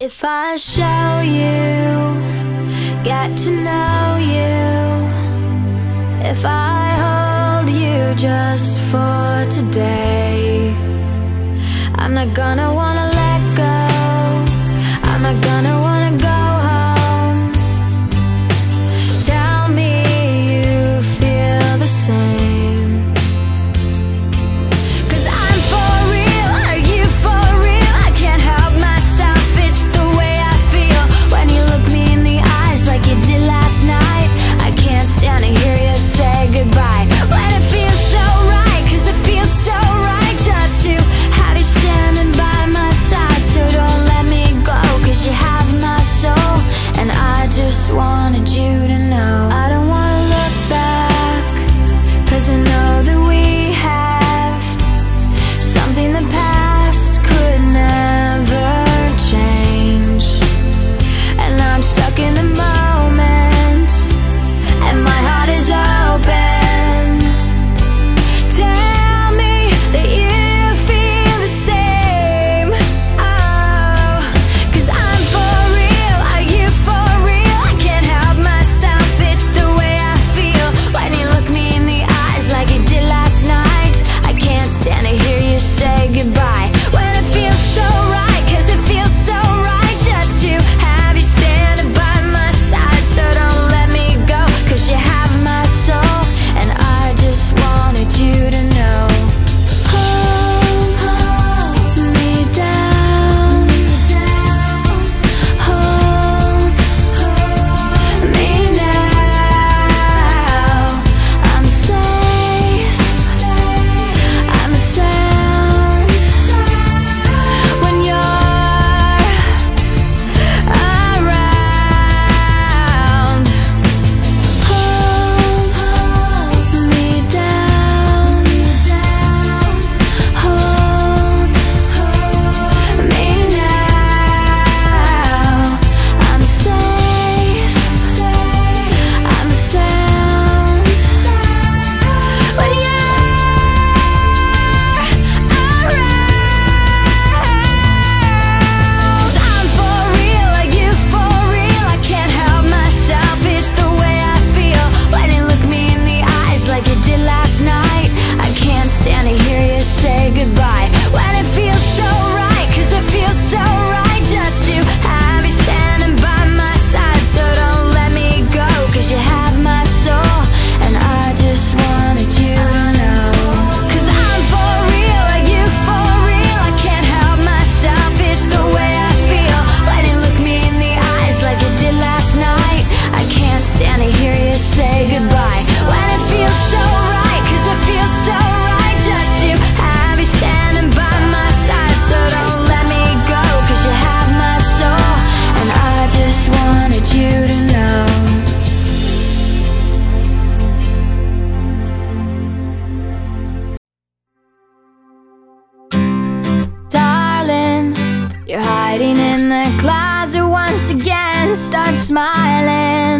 If I show you, get to know you, if I hold you just for today, I'm not gonna wanna let go, I'm not gonna wanna go home. Tell me you feel the same. Wanted you to know I don't wanna look back, 'cause I know that we have something the past could never change. And I'm stuck in the moment, and my heart is open. Tell me that you feel the same. Oh, 'cause I'm for real, are you for real? I can't help myself, it's the way I feel. When you look me in the eyes like you did last night, I can't stand to hear you say goodbye. When it feels so right, 'cause it feels so right just to have you standing by my side. So don't let me go, 'cause you have my soul, and I just wanted you to know. Hold me down, hold me now. I'm safe, I'm sound when you're around. Hold me down, hold me now. I'm safe, I'm sound when you're around. I'm for real, are you for real? I can't help myself, it's the way I feel. When you look me in the eyes like you did last night, I can't stand to hear you say goodbye. When it feels so right, 'cause it feels so right just to have you standing by my side. So don't let me go, 'cause you have my soul, and I just wanted you to know. 'Cause I'm for real, are you for real? I can't help myself, it's the way I feel. When you look me in the eyes like you did last night, I can't stand to hear you say goodbye. When it feels so right, 'cause it feels so right just to have you standing by my side. So don't let me go, 'cause you have my soul, and I just wanted you to know. Darling, you're hiding in the closet once again. Start smiling.